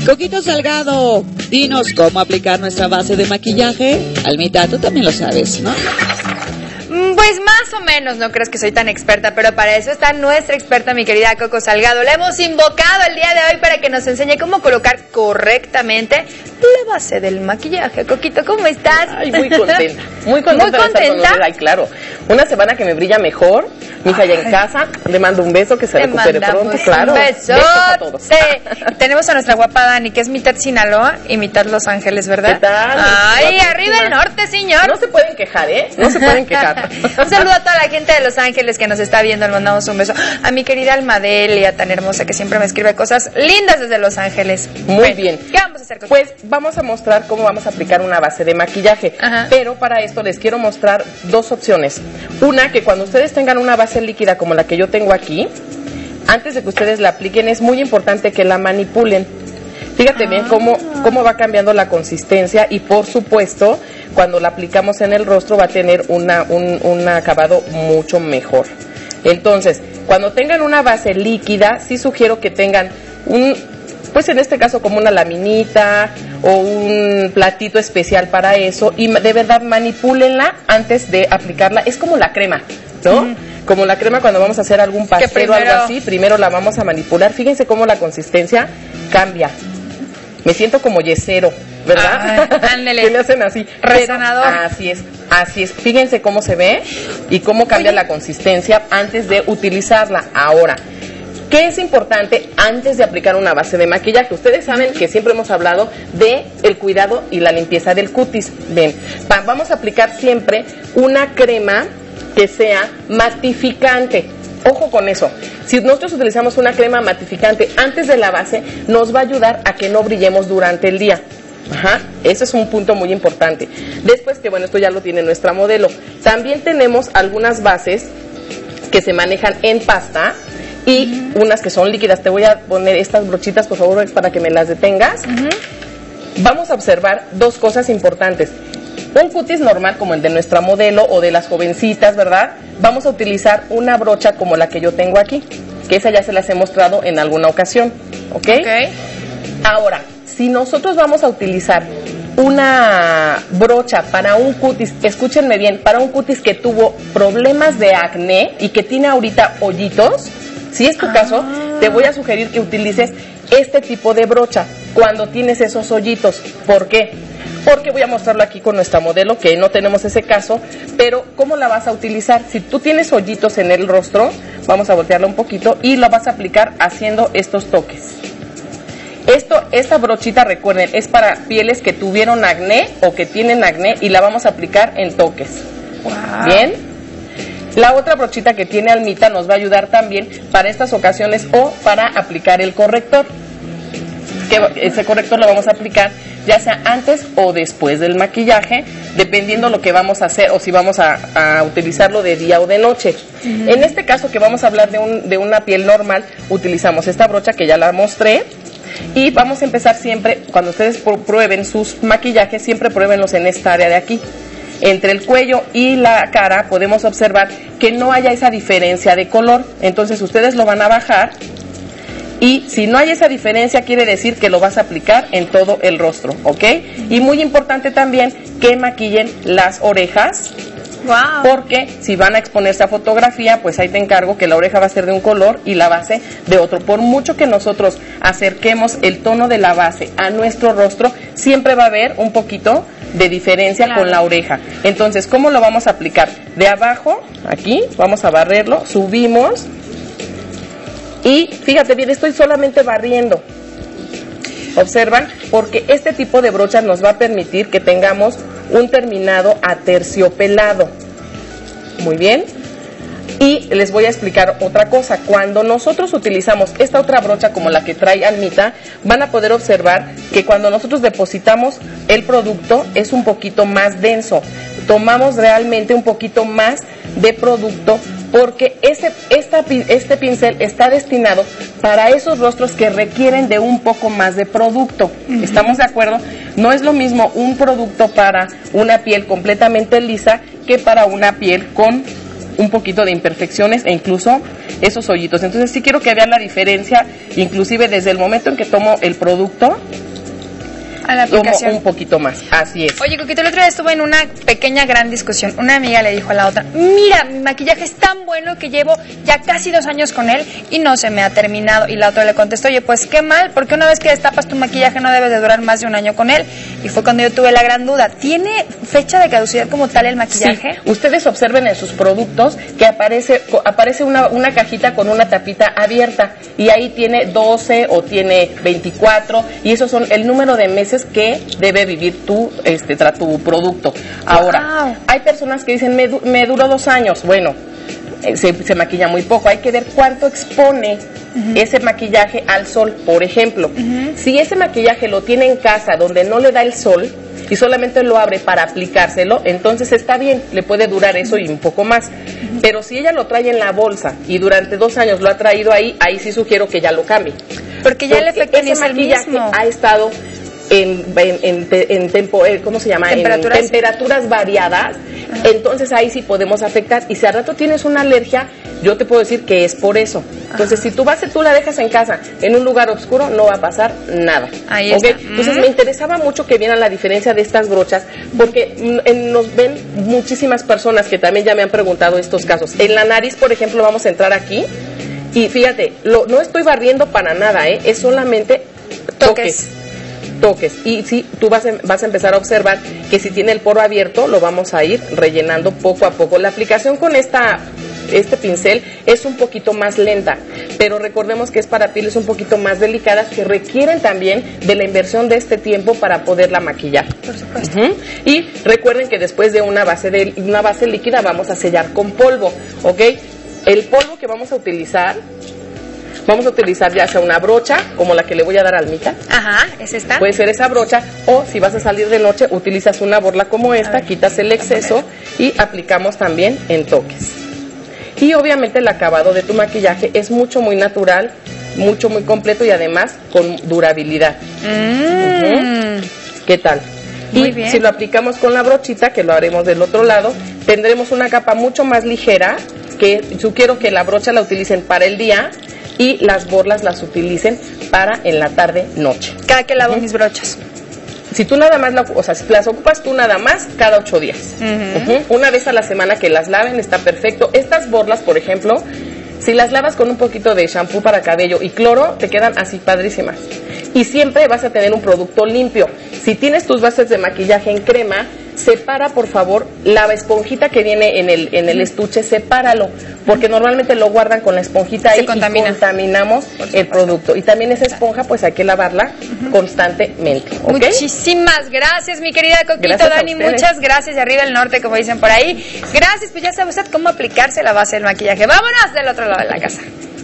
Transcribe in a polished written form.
Coquito Salgado, dinos cómo aplicar nuestra base de maquillaje. Almita, tú también lo sabes, ¿no? Pues más o menos, no crees que soy tan experta, pero para eso está nuestra experta, mi querida Coco Salgado. La hemos invocado el día de hoy para que nos enseñe cómo colocar correctamente la base del maquillaje. Coquito, ¿cómo estás? Ay, muy contenta. Muy contenta. ¿Muy contenta? De estar con ustedes. Ay, claro. Una semana que me brilla mejor. Mi hija ya en casa. Le mando un beso, que se recupere pronto. Claro. Un beso. Besos a todos. Tenemos a nuestra guapa Dani, que es mitad Sinaloa y mitad Los Ángeles, ¿verdad? ¿Qué tal? Ay, arriba el norte, señor. No se pueden quejar, ¿eh? No se pueden quejar. Un saludo a toda la gente de Los Ángeles que nos está viendo, le mandamos un beso. A mi querida Almadelia, tan hermosa, que siempre me escribe cosas lindas desde Los Ángeles. Muy bien. ¿Qué vamos a hacer con Pues vamos a mostrar cómo vamos a aplicar una base de maquillaje. Ajá. Pero para esto les quiero mostrar dos opciones. Una, que cuando ustedes tengan una base líquida como la que yo tengo aquí, antes de que ustedes la apliquen es muy importante que la manipulen. Fíjate bien cómo va cambiando la consistencia y por supuesto cuando la aplicamos en el rostro va a tener un acabado mucho mejor. Entonces, cuando tengan una base líquida, sí sugiero que tengan pues en este caso como una laminita o un platito especial para eso y de verdad manipúlenla antes de aplicarla. Es como la crema, ¿no? Como la crema cuando vamos a hacer algún pastel o algo así, primero la vamos a manipular. Fíjense cómo la consistencia cambia. Me siento como yesero, ¿verdad? Ándele. Que le hacen así. Resonador. Así es. Fíjense cómo se ve y cómo cambia la consistencia antes de utilizarla. Ahora, ¿qué es importante antes de aplicar una base de maquillaje? Ustedes saben que siempre hemos hablado de el cuidado y la limpieza del cutis. Ven, vamos a aplicar siempre una crema que sea matificante. Ojo con eso. Si nosotros utilizamos una crema matificante antes de la base, nos va a ayudar a que no brillemos durante el día. Ajá, ese es un punto muy importante. Después, que bueno, esto ya lo tiene nuestra modelo. También tenemos algunas bases que se manejan en pasta y unas que son líquidas. Te voy a poner estas brochitas, por favor, para que me las detengas. Vamos a observar dos cosas importantes. Un cutis normal como el de nuestra modelo o de las jovencitas, ¿verdad? Vamos a utilizar una brocha como la que yo tengo aquí, que esa ya se las he mostrado en alguna ocasión, ¿ok? Ahora, si nosotros vamos a utilizar una brocha para un cutis, escúchenme bien, para un cutis que tuvo problemas de acné y que tiene ahorita hoyitos, si es tu caso, te voy a sugerir que utilices este tipo de brocha cuando tienes esos hoyitos. ¿Por qué? Porque voy a mostrarlo aquí con nuestra modelo, que no tenemos ese caso, pero ¿cómo la vas a utilizar? Si tú tienes hoyitos en el rostro, vamos a voltearla un poquito y la vas a aplicar haciendo estos toques. Esta brochita, recuerden, es para pieles que tuvieron acné o que tienen acné y la vamos a aplicar en toques. Wow. ¿Bien? La otra brochita que tiene Almita nos va a ayudar también para estas ocasiones o para aplicar el corrector. Que ese corrector lo vamos a aplicar ya sea antes o después del maquillaje, dependiendo lo que vamos a hacer o si vamos a utilizarlo de día o de noche. En este caso que vamos a hablar de una piel normal, utilizamos esta brocha que ya la mostré. Y vamos a empezar siempre, cuando ustedes prueben sus maquillajes, siempre pruébenlos en esta área de aquí. Entre el cuello y la cara podemos observar que no haya esa diferencia de color. Entonces ustedes lo van a bajar y si no hay esa diferencia quiere decir que lo vas a aplicar en todo el rostro, ¿ok? Y muy importante también que maquillen las orejas. Wow. Porque si van a exponerse a fotografía, pues ahí te encargo que la oreja va a ser de un color y la base de otro. Por mucho que nosotros acerquemos el tono de la base a nuestro rostro, siempre va a haber un poquito de diferencia con la oreja. Entonces, ¿cómo lo vamos a aplicar? De abajo, aquí, vamos a barrerlo, subimos y fíjate bien, estoy solamente barriendo. Observan, porque este tipo de brochas nos va a permitir que tengamos un terminado aterciopelado. Muy bien. Y les voy a explicar otra cosa. Cuando nosotros utilizamos esta otra brocha como la que trae Almita, van a poder observar que cuando nosotros depositamos el producto es un poquito más denso. Tomamos realmente un poquito más de producto porque este pincel está destinado para esos rostros que requieren de un poco más de producto. ¿Estamos de acuerdo? No es lo mismo un producto para una piel completamente lisa que para una piel con un poquito de imperfecciones e incluso esos hoyitos. Entonces sí quiero que vean la diferencia, inclusive desde el momento en que tomo el producto, a la aplicación. Tomo un poquito más, así es. Oye, Coquito, el otro día estuve en una pequeña gran discusión. Una amiga le dijo a la otra, mira, mi maquillaje es tan bueno que llevo ya casi 2 años con él y no se me ha terminado. Y la otra le contestó, oye, pues qué mal, porque una vez que destapas tu maquillaje no debes de durar más de 1 año con él. Y fue cuando yo tuve la gran duda. ¿Tiene fecha de caducidad como tal el maquillaje? Sí. Ustedes observen en sus productos que aparece una cajita con una tapita abierta y ahí tiene 12 o tiene 24 y esos son el número de meses que debe vivir tu producto. Ahora, hay personas que dicen, me duró 2 años. Bueno, se maquilla muy poco. Hay que ver cuánto expone ese maquillaje al sol. Por ejemplo, si ese maquillaje lo tiene en casa donde no le da el sol y solamente lo abre para aplicárselo, entonces está bien, le puede durar eso y un poco más. Pero si ella lo trae en la bolsa y durante 2 años lo ha traído ahí sí sugiero que ya lo cambie. Porque ya el efecto ni es el mismo. Ha estado ¿cómo se llama? En temperaturas variadas. Entonces ahí sí podemos afectar. Y si al rato tienes una alergia, yo te puedo decir que es por eso. Entonces si tú la dejas en casa, en un lugar oscuro, no va a pasar nada. Ahí está. Entonces me interesaba mucho que vieran la diferencia de estas brochas, porque nos ven muchísimas personas que también ya me han preguntado estos casos. En la nariz, por ejemplo, vamos a entrar aquí. Y fíjate, no estoy barriendo para nada, es solamente toques. Y sí, tú vas a empezar a observar que si tiene el poro abierto, lo vamos a ir rellenando poco a poco. La aplicación con este pincel es un poquito más lenta, pero recordemos que es para pieles un poquito más delicadas que requieren también de la inversión de este tiempo para poderla maquillar. Por supuesto. Y recuerden que después de una base líquida vamos a sellar con polvo, ¿ok? El polvo que vamos a utilizar ya sea una brocha, como la que le voy a dar a Almita. Ajá, ¿es esta? Puede ser esa brocha, o si vas a salir de noche, utilizas una borla como esta, quitas el exceso y aplicamos también en toques. Y obviamente el acabado de tu maquillaje es muy natural, muy completo y además con durabilidad. ¿Qué tal? Muy y bien. Si lo aplicamos con la brochita, que lo haremos del otro lado, tendremos una capa mucho más ligera, que sugiero que la brocha la utilicen para el día y las borlas las utilicen para en la tarde-noche. Cada que lavo mis brochas. Si tú nada más, si las ocupas tú nada más, cada 8 días. Una vez a la semana que las laven está perfecto. Estas borlas, por ejemplo, si las lavas con un poquito de shampoo para cabello y cloro, te quedan así padrísimas. Y siempre vas a tener un producto limpio. Si tienes tus bases de maquillaje en crema, separa por favor la esponjita que viene en el estuche, sepáralo, porque normalmente lo guardan con la esponjita ahí y contaminamos el producto. Y también esa esponja pues hay que lavarla constantemente. ¿Okay? Muchísimas gracias, mi querida Coquito. Dani, muchas gracias. De arriba del norte, como dicen por ahí. Gracias, pues ya sabe usted cómo aplicarse la base del maquillaje. Vámonos del otro lado de la casa.